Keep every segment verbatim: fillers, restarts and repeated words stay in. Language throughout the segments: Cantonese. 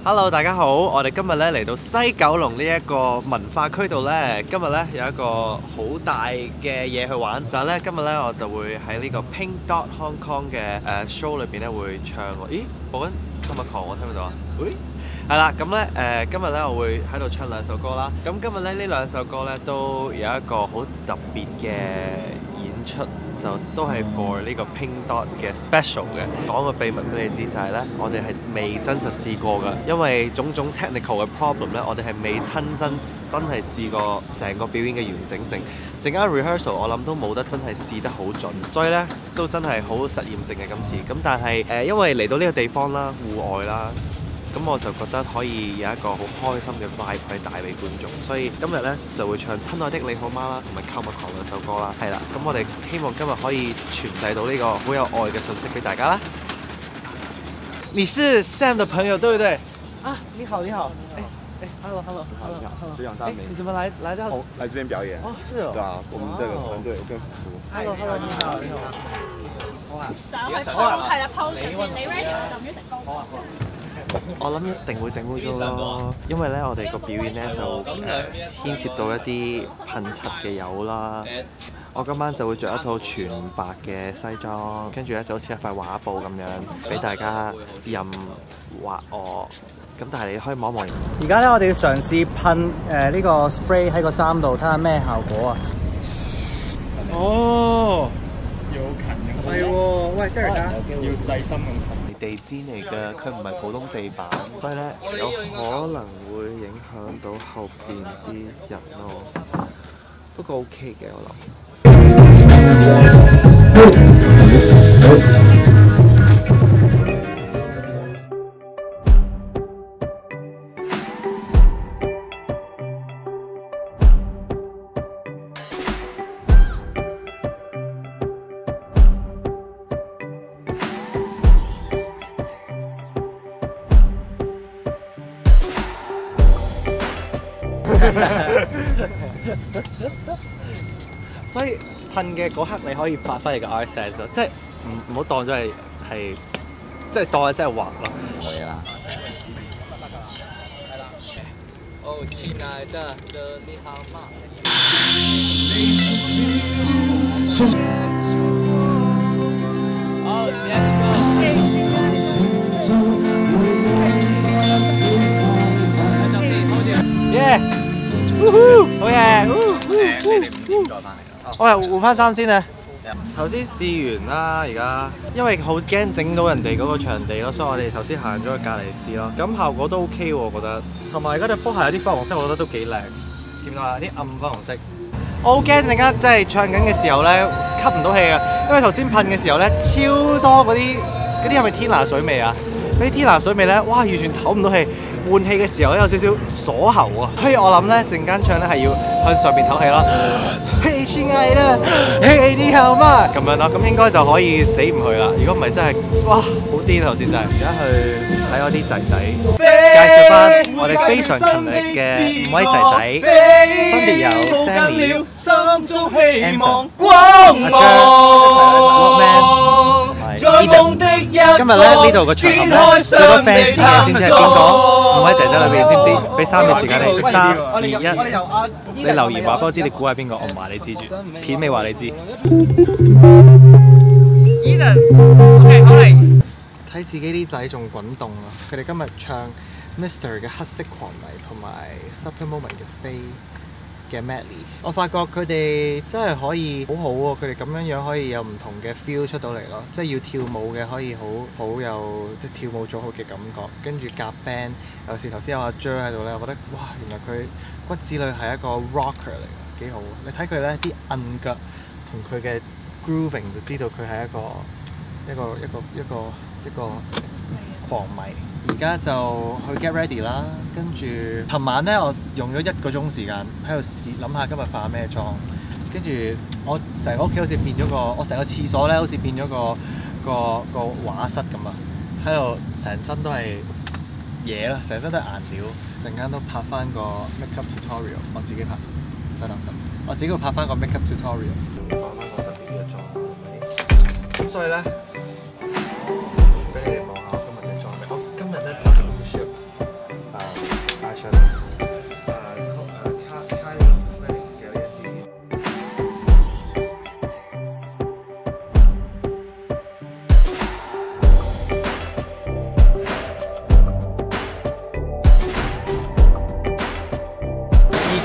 Hello， 大家好，我哋今日咧嚟到西九龍呢一個文化區度咧，今日咧有一個好大嘅嘢去玩，就係咧今日咧我就會喺呢個 Pink Dot Hong Kong 嘅誒 show 裏邊咧會唱喎。咦，播緊 Comic-Con 我聽唔到啊？喂，係啦，咁咧誒今日咧我會喺度唱兩首歌啦。咁今日咧呢兩首歌咧都有一個好特別嘅演出。 就都係 for 呢個 Pink Dot 嘅 special 嘅。講個秘密俾你知就係咧，我哋係未真實試過㗎，因為種種 technical 嘅 problem 咧，我哋係未親身真係試過成個表演嘅完整性。陣間 rehearsal 我諗都冇得真係試得好準，所以咧都真係好實驗性嘅今次。咁但係誒、呃，因為嚟到呢個地方啦，戶外啦。 咁我就覺得可以有一個好開心嘅 vibe 去帶俾觀眾，所以今日咧就會唱《親愛的你好嗎》啦，同埋《Comic-Con》兩首歌啦，係啦。咁我哋希望今日可以傳遞到呢個好有愛嘅信息俾大家啦。你是 Sam 的朋友對不對？啊，你好，你好。哎哎 ，hello hello hello hello。學長大美。你怎麼來來到？哦，來這邊表演。哦，是哦。對啊，我們這個團隊跟服務。Hello hello，你好你好。上去係啦 ，pose 先，你 ready 我就唔要成功。好啊。 我諗一定會整污糟咯，因為咧我哋個表演咧就誒、呃、牽涉到一啲噴漆嘅油啦。我今晚就會着一套全白嘅西裝，跟住咧就好似一塊畫布咁樣，俾大家任畫我。咁但係你可以望一望。而家咧我哋要嘗試噴誒呢個 spray 喺個衫度，睇下咩效果啊！哦，要勤嘅。係喎，喂，真係㗎，要細心咁噴。 地氈嚟嘅，佢唔係普通地板，所以咧有可能會影響到後邊啲人咯。不過 OK 嘅，我諗。所以噴嘅嗰刻你可以發揮你嘅 art sense 咯，即係唔唔好當咗係係，即係當係真係畫咯。可以啦。哦，親愛的，你好嗎？好 ，Let's go。Yeah。 好嘢！你哋五點再翻嚟啦。我係換翻衫先啊。頭先試完啦，而家因為好驚整到人哋嗰個場地咯，所以我哋頭先行咗去隔離試咯。咁效果都 OK 喎，我覺得。同埋而家對波鞋有啲粉紅色，我覺得都幾靚。見到啊，啲暗粉紅色。我好驚陣間即係唱緊嘅時候咧吸唔到氣啊，因為頭先噴嘅時候咧超多嗰啲嗰啲係咪天拿水味啊？嗰啲天拿水味咧，哇！完全唞唔到氣。 換氣嘅時候咧有少少鎖喉啊，所以我諗咧陣間唱咧係要向上邊唞氣咯。嘿，親愛的，嘿，你好嗎？咁樣咯，咁應該就可以死唔去啦。如果唔係真係，哇，好癲頭先真係。而家去睇我啲仔仔，介紹翻我哋非常勤力嘅五位仔仔，分別有 Stanley、Anson、阿張、Lockman。 今日咧呢度個場合咧最多 fans 嘅，知唔知係邊個？五位仔仔裏邊，知唔知？俾三秒時間你，三、二、一，你留言話俾我知，你估係邊個？我唔話你知住，片尾話你知。Eden，OK， 好嚟。睇自己啲仔仲滾動啊！佢哋今日唱 Mister 嘅黑色狂迷同埋 Super Moment 嘅飛嘅 medley， 我發覺佢哋真係可以好好喎，佢哋咁樣樣可以有唔同嘅 feel 出到嚟咯，即係要跳舞嘅可以好好有即係跳舞組好嘅感覺，跟住夾 band， 有時頭先有阿 Jer 喺度咧，我覺得哇，原來佢骨子裏係一個 rocker 嚟嘅，幾好。你睇佢咧啲摁腳同佢嘅 grooving 就知道佢係一個一個一個一個一個狂迷。而家就去 get ready 啦，跟住琴晚咧，我用咗一個鐘時間喺度試諗下今日化咩妝，跟住我成個屋企好似變咗個，我成個廁所咧好似變咗個個個畫室咁啊，喺度成身都係嘢啦，成身都係顏料，陣間都拍翻個 makeup tutorial， 我自己拍，唔使擔心，我自己會拍翻個 makeup tutorial， 化翻個特別嘅妝，咁所以咧。 俾你哋望下今日嘅裝備。我今日咧 blue shirt，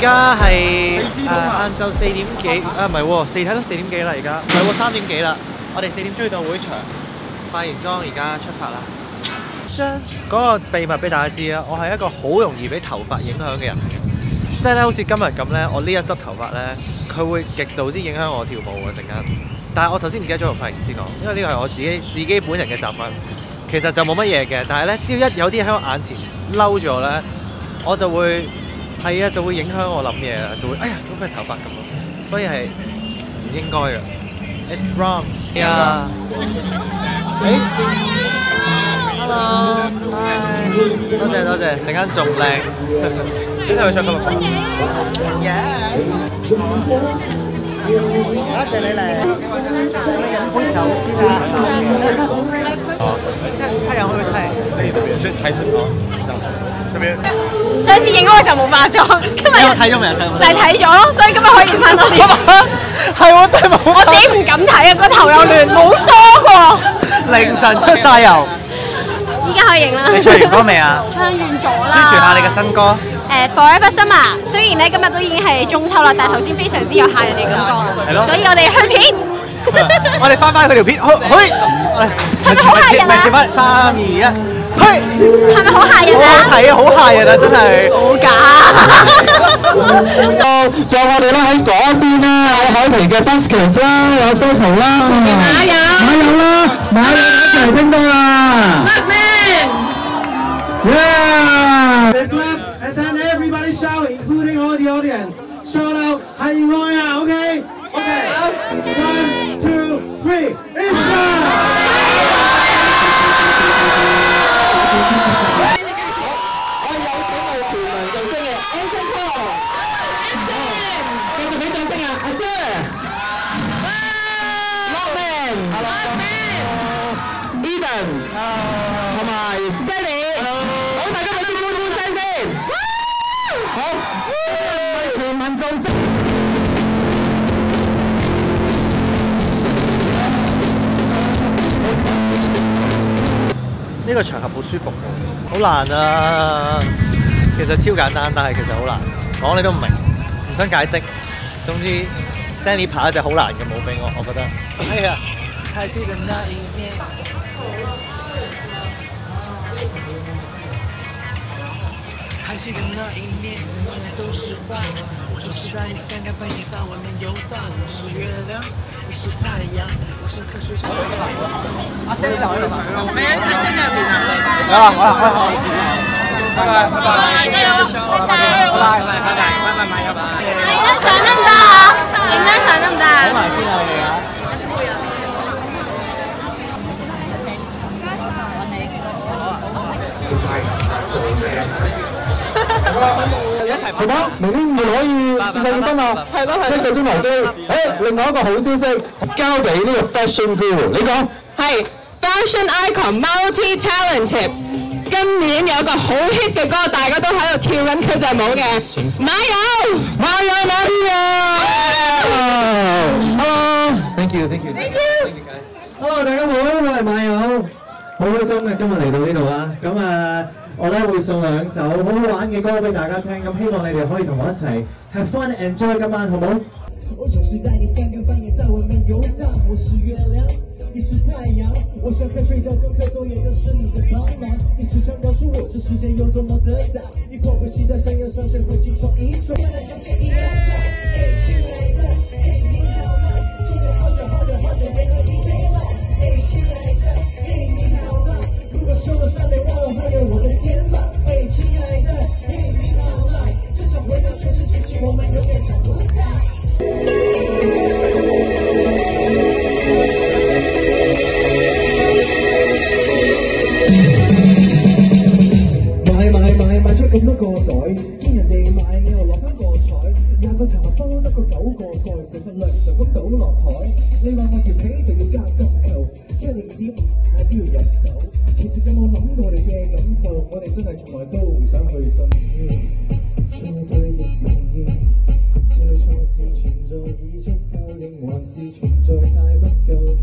家係誒晏晝四點幾啊，唔係喎，四睇到四點幾啦，而家唔係喎，三點幾啦。我哋四點鐘到會場，化完妝而家出發啦。將嗰個秘密俾大家知啊，我係一個好容易俾頭髮影響嘅人。即係咧，好似今日咁咧，我呢一執頭髮咧，佢會極度之影響我跳舞嘅陣間。但係我頭先唔記得咗同髮型師講，因為呢個係我自己自己本人嘅習慣。其實就冇乜嘢嘅，但係咧，只要一有啲喺我眼前嬲咗咧，我就會係啊，就會影響我諗嘢啊，就會哎呀咁嘅頭髮咁咯，所以係唔應該嘅。It's wrong。係啊。誒 ，Hello，多謝多謝，陣間仲靚。你係咪唱歌？Yes。多謝你嚟。飲杯酒先啊。哦，即係太陽會唔會太？你唔算睇直播就咁樣。 上次影嗰個時候冇化妝，今日睇咗未啊？ 就係睇咗咯，所以今日可以影翻多啲。 係我真係冇。 我自己唔敢睇啊，個頭又亂，冇梳過。 凌晨出晒油。 依家可以影啦。 你唱完歌未啊？ 唱完咗啦。 宣傳下你嘅新歌。誒 Forever Summer， 雖然咧今日都已經係中秋啦，但係頭先非常之有嚇人嘅感覺，係咯。所以我哋去片。 我哋翻返佢條片，好，去。 係咪好嚇人啊？ 調翻三二一，去。 係咪好嚇人啊？ 好睇啊，好嚇人啊，真係。 好假。 仲有我哋咧喺嗰邊啦，有海皮嘅 Buskers 啦，有 Soto 啦，馬友，馬友啦，馬友一齊聽到啦。Yeah! Let's clap and then everybody shout, including all the audience. Shout out, Hallelujah, okay? Okay. One, two, three. It's time! 我有請我全民造星嘅 Anson Paul。繼續俾掌聲啊，阿 Jer。Lockman。Eden。同埋 Steady。好，大家俾啲歡呼聲先。好，全民造星。 呢個場合好舒服喎，好難啊！其實超簡單，但係其實好難，講你都唔明，唔想解釋。總之 ，Stanley 拍一隻好難嘅舞俾我，我覺得。係啊，開始的那一年。開始的那一年，原來都是夢。我就是在你三更半夜在外面遊蕩，我是月亮，你是太陽，我是瞌睡。阿 Sir 就喺度睇。咩啊？阿 Sir 入邊啊？有啦，好啦，開好。拜拜，拜拜，加油！拜拜，拜拜，拜拜，拜拜，拜拜。 影張相得唔得啊？影張相得唔得啊？ 睇埋先啊，你哋啊！一齊拍拖， 明天我可以節勢結婚啦，係咯係。一個鐘頭機，誒，另外一個好消息，交俾呢個 Fashion Guru，你講。 係 Fashion Icon Multi Talented， 今年有個好 hit 嘅歌，大家都喺度跳緊佢隻舞嘅，馬友， 馬友馬友 ，Hello，Thank you，Thank you，Hello， 大家好，我係馬友，好開心嘅今日嚟到呢度啦，咁啊。我咧會送兩首好好玩嘅歌俾大家聽，咁希望你哋可以同我一齊 have fun enjoy 今晚，好唔好？我就是帶你三更半夜在外面遊蕩，我是月亮，你是太陽，我想看睡覺跟喝酒也都是你的幫忙，你時常告訴我這世界有多麼的大，你迫不及待想要上社會去闖一闖。原來相見一路上，哎，親愛的，哎，你好嗎？今天好久好久好久沒喝一杯了，哎，親愛的，哎，你好嗎？如果手頭上沒忘了還有我的肩膀，哎，親愛的，哎，你好嗎？只想回到全世界去，我們永遠長不大。買買買買咗咁多個袋，見人哋買你又落翻個彩，廿個茶包得個九個蓋，成份糧就咁倒落海。你話我條皮就要加金球，一零點係都要入手。其實有冇諗過你嘅感受？我哋真係從來都唔想去深淵，錯對亦容易，最錯是存在已足夠，定還是存在太不夠？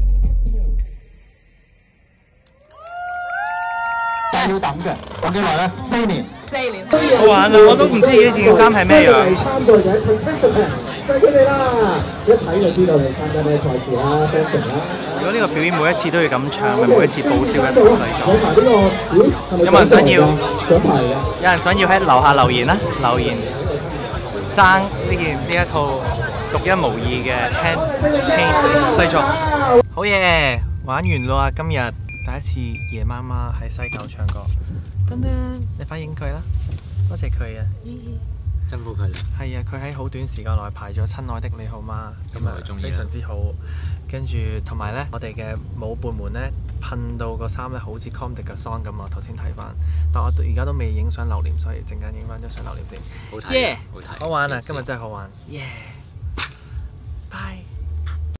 但要等嘅，講幾耐咧？四年。 四年。 好玩啊！我都唔知呢件衫係咩樣。 參賽者 contestant 就係佢哋啦，一睇就知道你參加咩賽事啦 dancing 啦。 如果呢個表演每一次都要咁唱，咪每一次報銷一套西裝。有冇人想要？有人想要喺樓下留言啦，留言爭呢件呢一套獨一無二嘅 hand paint 西裝。好嘢，玩完啦！今日第一次夜媽媽喺西九唱歌。噔噔，你快影佢啦！多謝佢啊！ 辛苦佢啦。 係啊，佢喺好短時間內排咗《親愛的你好嗎》，咁啊非常之好。跟住同埋咧，我哋嘅舞伴們咧噴到個衫咧好似 Comedy 嘅 song 咁啊！頭先睇翻，但我而家都未影相留念，所以陣間影翻張相留念先。 好睇，好睇， 好玩啊！今日真係好玩，耶！